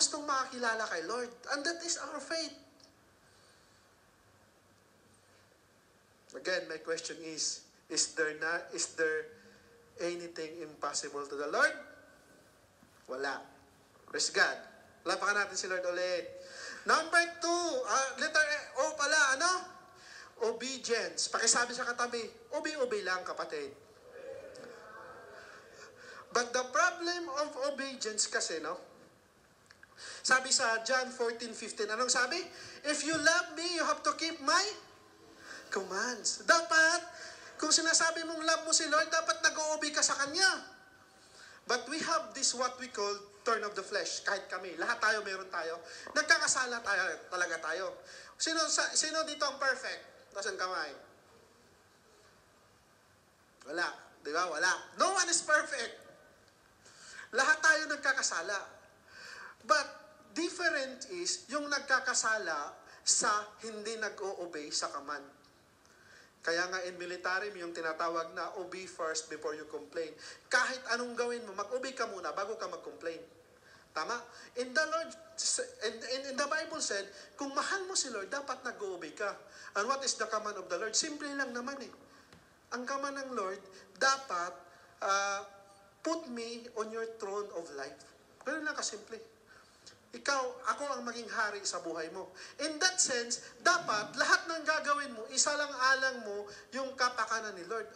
gustong makakilala kay Lord. And that is our faith. Again, my question is there anything impossible to the Lord? Wala. Praise God. Lapakan natin si Lord ulit. Number 2, letter O pala, ano? Obedience. Pakisabi sa katabi, obey lang, kapatid. But the problem of obedience kasi, no? Sabi sa John 14:15, anong sabi? If you love me, you have to keep my commands. Dapat, kung sinasabi mong love mo si Lord, dapat nag-o-obey ka sa Kanya. But we have this what we call turn of the flesh. Kahit kami, lahat tayo, meron tayo. Nagkakasala talaga tayo. Sino dito ang perfect? Taas ang kamay. Wala. Di ba? Wala. No one is perfect. Lahat tayo nagkakasala. But different is yung nagkakasala sa hindi nag-o-obey sa command. Kaya nga in military, yung tinatawag na obey first before you complain. Kahit anong gawin mo, mag-obey ka muna bago ka mag-complain. Tama? In the Bible said, kung mahal mo si Lord, dapat nag-obey ka. And what is the command of the Lord? Simple lang naman eh. Ang command ng Lord, dapat put me on your throne of life. Ganun lang kasimple. Ako ang maging hari sa buhay mo. In that sense, dapat lahat ng gagawin mo, isa lang alang mo yung kapakanan ni Lord.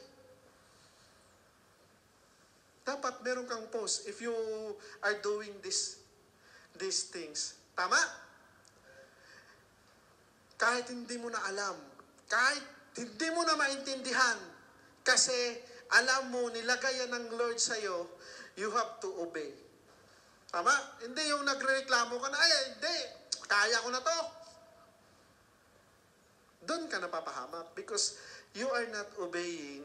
Dapat meron kang pause if you are doing these things. Tama? Kahit hindi mo na alam, kahit hindi mo na maintindihan, kasi alam mo, nilagayan ng Lord sa'yo, you have to obey. Tama? Hindi yung nagrereklamo ka na, hindi, kaya ko na to. Doon ka napapahamak because you are not obeying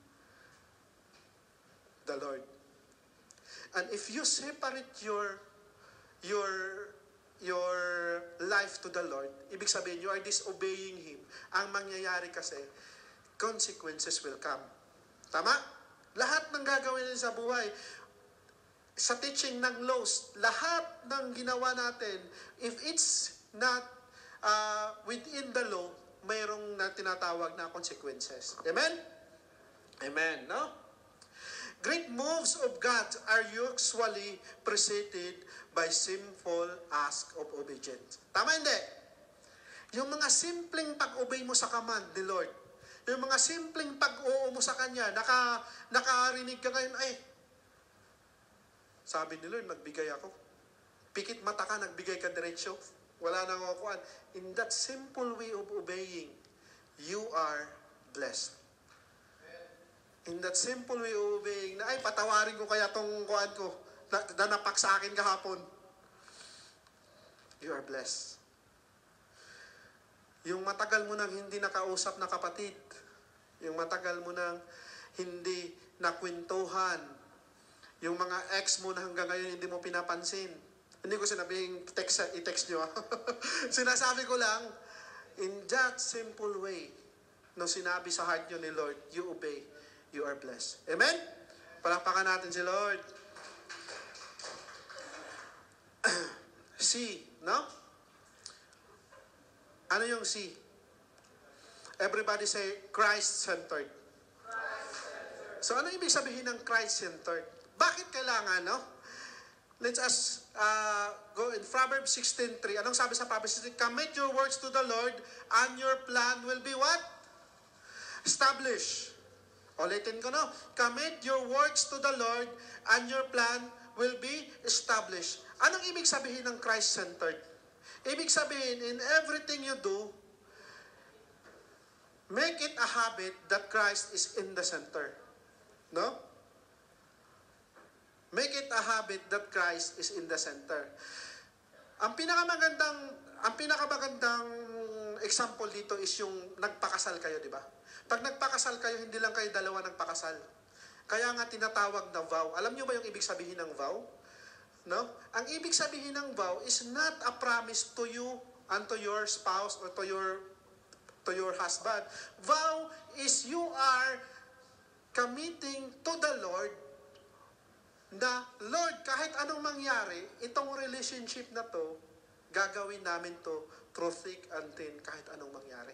the Lord. And if you separate your life to the Lord, ibig sabihin, you are disobeying Him. Ang mangyayari kasi, consequences will come. Tama? Lahat ng gagawin natin sa buhay, sa teaching ng laws, lahat ng ginawa natin, if it's not within the law, mayroong na tinatawag na consequences. Amen? Amen, no? Great moves of God are usually preceded by simple ask of obedience. Tama hindi? Yung mga simpleng pag-obey mo sa command ni Lord, yung mga simpleng pag-oo mo sa Kanya, nakarinig ka ngayon, sabi ni Lord, nagbigay ako. Pikit mata ka, nagbigay ka diretsyo. Wala nang kukuan. In that simple way of obeying, you are blessed. In that simple way of obeying, na patawarin ko kaya tong kuan ko, na napak sa akin kahapon. You are blessed. Yung matagal mo nang hindi nakausap na kapatid, yung matagal mo nang hindi nakwentuhan, yung mga ex mo na hanggang ngayon hindi mo pinapansin. Hindi ko sinabing i-text nyo. Sinasabi ko lang, in that simple way, no sinabi sa heart nyo ni Lord, you obey, you are blessed. Amen? Palakpakan natin si Lord. C, no? Ano yung C? Everybody say, Christ-centered. So ano ibig sabihin ng Christ-centered? Bakit kailangan, no? Let's go in Proverbs 16:3. Anong sabi sa Proverbs 16? Commit your words to the Lord and your plan will be what? Established. Ulitin ko, no? Commit your words to the Lord and your plan will be established. Anong ibig sabihin ng Christ-centered? Ibig sabihin, in everything you do, make it a habit that Christ is in the center. No? Make it a habit that Christ is in the center. Ang pinakamagandang example dito is yung nagpakasal kayo, di ba? Pag nagpakasal kayo, hindi lang kayo dalawa nagpakasal. Kaya nga tinatawag na vow. Alam niyo ba yung ibig sabihin ng vow? No? Ang ibig sabihin ng vow is not a promise to you and to your spouse or to your husband. Vow is you are committing to the Lord na, Lord, kahit anong mangyari, itong relationship na to, gagawin namin to through thick and thin kahit anong mangyari.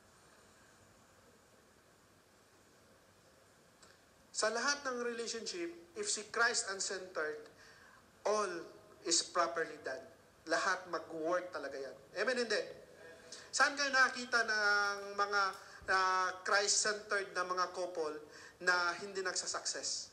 Sa lahat ng relationship, if si Christ uncentered, all is properly done. Lahat mag-work talaga yan. Amen, hindi? Saan kayo nakakita ng mga Christ-centered na mga couple na hindi nagsasucess?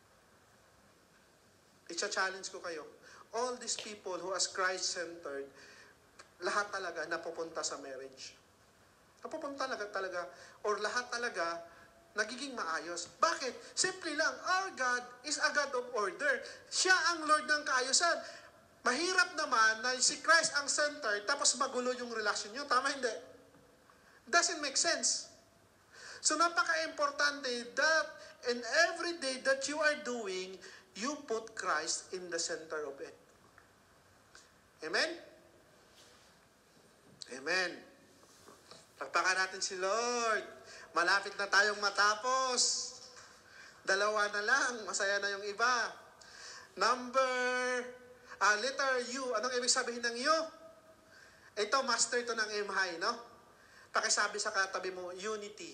I-challenge ko kayo. All these people who as Christ-centered, lahat talaga napupunta sa marriage. Napupunta talaga, or lahat talaga nagiging maayos. Bakit? Simple lang, our God is a God of order. Siya ang Lord ng kaayusan. Mahirap naman na si Christ ang center, tapos magulo yung relasyon nyo. Tama hindi? Doesn't make sense. So napaka-importante that in every day that you are doing, you put Christ in the center of it. Amen? Amen. Pagpakan natin si Lord. Malapit na tayong matapos. 2 na lang. Masaya na yung iba. Letter U. Anong ibig sabihin ng U? Ito, master to ng M-High, no? Pakisabi sa katabi mo, unity.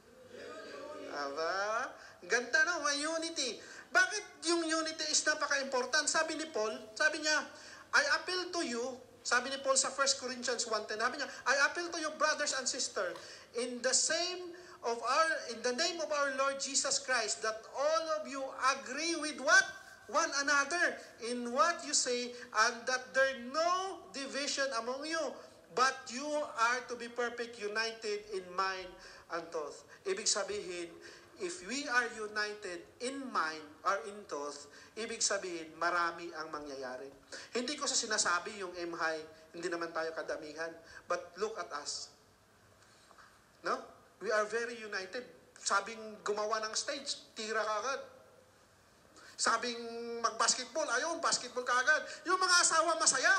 Aba? Ganda, no? May unity. Bakit yung unity is napaka-important? Sabi ni Paul, sabi niya, I appeal to you, sabi ni Paul sa 1 Corinthians 1:10, sabi niya, I appeal to you, brothers and sisters, in the name of our Lord Jesus Christ, that all of you agree with what? One another in what you say, and that there no division among you, but you are to be perfect, united in mind and thought. Ibig sabihin, if we are united in mind or in thought, ibig sabihin, marami ang mangyayari. Hindi ko sa sinasabi yung M-High, hindi naman tayo kadamihan, but look at us. No? We are very united. Sabing gumawa ng stage, tira ka agad. Sabing mag-basketball, ayun, basketball ka agad. Yung mga asawa masaya.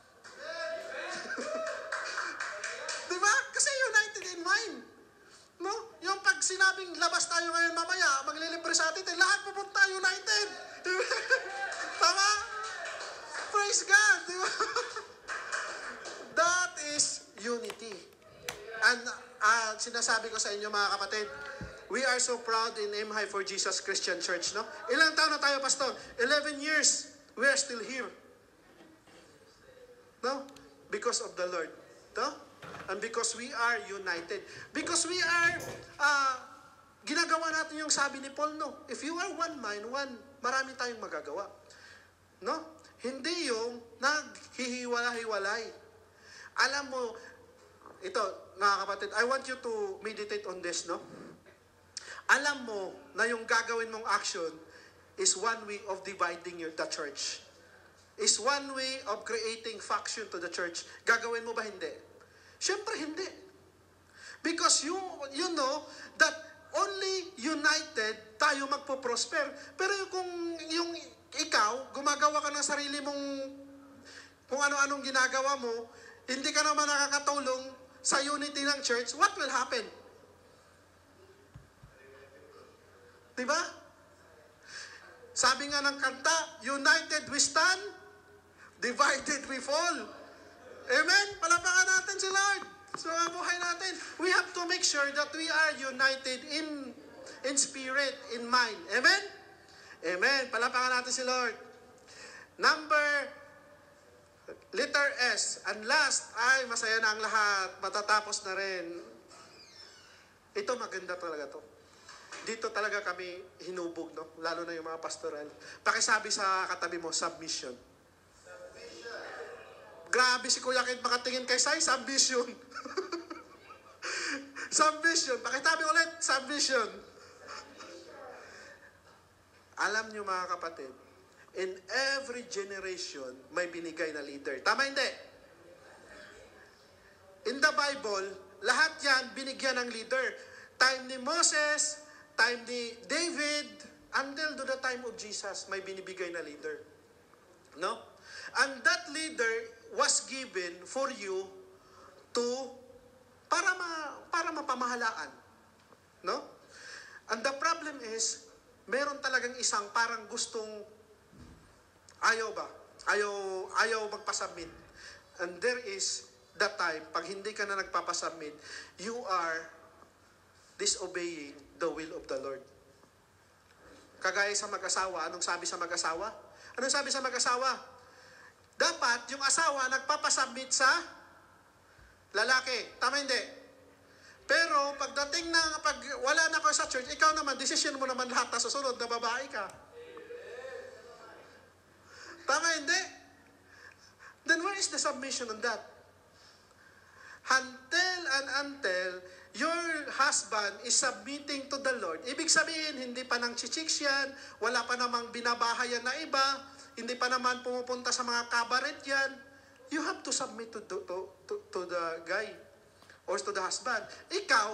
Diba? Kasi united in mind. No? Yung pag sinabing labas tayo ngayon mamaya, maglilibre sa atin, lahat pupunta united. Diba? Tama? Praise God. Diba? That is unity. And sinasabi ko sa inyo mga kapatid, we are so proud in M-High for Jesus Christian Church, no? Ilang taon na tayo, Pastor? 11 years. We are still here. No? Because of the Lord. No? And because we are united. Because we are, ginagawa natin yung sabi ni Paul, no? If you are one mind, marami tayong magagawa. No? Hindi yung naghihiwalay-hiwalay. Alam mo, ito, mga kapatid, I want you to meditate on this, no? Alam mo na yung gagawin mong action is one way of dividing the church. Is one way of creating faction to the church. Gagawin mo ba hindi? Siyempre hindi. Because you know that only united tayo magpo-prosper. Pero kung yung ikaw, gumagawa ka ng sarili mong kung ano-anong ginagawa mo, hindi ka naman nakakatulong sa unity ng church, what will happen? Diba? Sabi nga ng kanta, united we stand, divided we fall. Amen? Palapakan natin si Lord. So, buhay natin. We have to make sure that we are united in spirit, in mind. Amen? Amen. Palapakan natin si Lord. Letter S. And last, ay masaya na ang lahat. Matatapos na rin. Ito maganda talaga to. Dito talaga kami hinubog, no? Lalo na yung mga pastoral. Pakisabi sa katabi mo, submission. Grabe si Kuya Kid makatingin kay Sai, submission. Submission. Pakitabi ulit, submission. Alam nyo mga kapatid, in every generation, may binigay na leader. Tama hindi? In the Bible, lahat yan binigyan ng leader. Time ni Moses, time ni David, until to the time of Jesus, may binibigay na leader. No? And that leader was given for you to para mapamahalaan. No? And the problem is, meron talagang isang parang gustong Ayaw ba? Ayaw magpasubmit. And there is that time, pag hindi ka na nagpapasubmit, you are disobeying the will of the Lord. Kagaya sa mag-asawa, anong sabi sa mag-asawa? Anong sabi sa mag-asawa? Dapat yung asawa nagpapasubmit sa lalaki. Tama hindi? Pero pagdating na, pag wala na kayo sa church, ikaw naman, decision mo naman lahat na susunod na babae ka. Tama hindi? Then where is the submission on that? Until your husband is submitting to the Lord. Ibig sabihin, hindi pa nang chichiks yan, wala pa namang binabahayan na iba, hindi pa naman pumupunta sa mga kabaret yan. You have to submit to the guy or to the husband. Ikaw,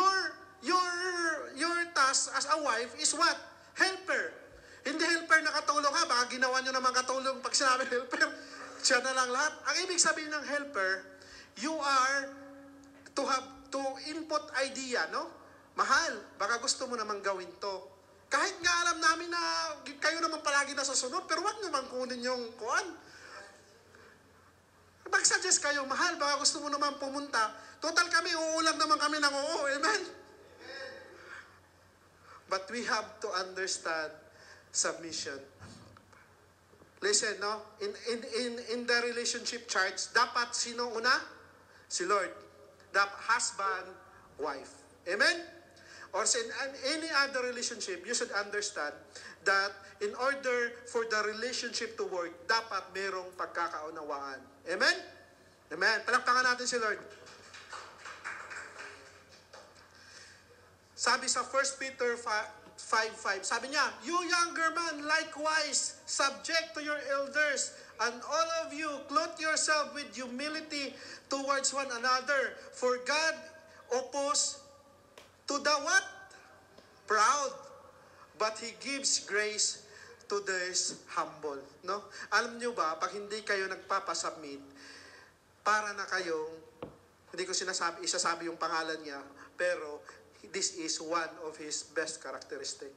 your task as a wife is what? Helper. Hindi helper na katulong ha, baka ginawa nyo naman katulong pag sinabi helper, siya na lang lahat. Ang ibig sabihin ng helper, you are to input idea, no? Mahal, baka gusto mo naman gawin to. Kahit nga alam namin na kayo naman palagi nasusunod, pero wag naman kunin yung kuan. Mag-suggest kayo, mahal, baka gusto mo naman pumunta. Total kami, uulang naman kami ng oo, amen? But we have to understand submission. Listen, no? In the relationship charts, dapat sino una? Si Lord. Dapat husband, wife. Amen? Or in any other relationship, you should understand that in order for the relationship to work, dapat merong pagkakaunawaan. Amen? Amen. Palakpakan natin si Lord. Sabi sa 1 Peter 5:5, sabi niya, you younger man, likewise, subject to your elders, and all of you, clothe yourself with humility towards one another. For God opposes to the what? Proud. But He gives grace to those humble. No? Alam niyo ba, pag hindi kayo nagpapasubmit, para na kayong, hindi ko isasabi yung pangalan niya, pero this is one of his best characteristic.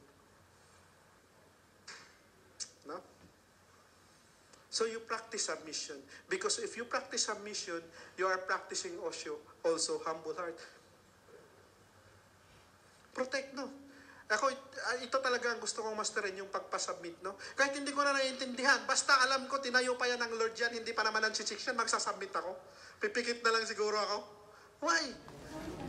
No? So you practice submission. Because if you practice submission, you are practicing also humble heart. Protect, no? Ako, ito talaga ang gusto kong masterin, yung pagpasubmit, no? Kahit hindi ko na naiintindihan, basta alam ko, tinayo pa yan ng Lord yan, hindi pa naman ang chichik yan, magsasubmit ako. Pipikit na lang siguro ako. Why?